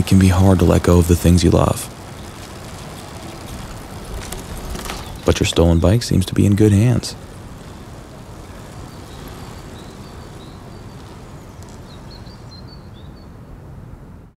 it can be hard to let go of the things you love. But your stolen bike seems to be in good hands.